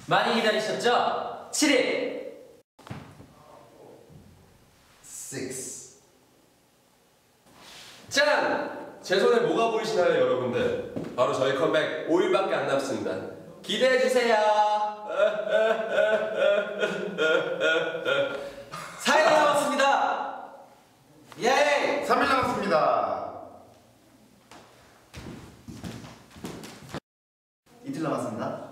많이 기다리셨죠? 7일 6. 짠! 제 손에 뭐가 보이시나요, 여러분들? 바로 저희 컴백 5일밖에 안 남았습니다. 기대해주세요. 4일 남았습니다. 예! 3일 남았습니다. 이틀 남았습니다.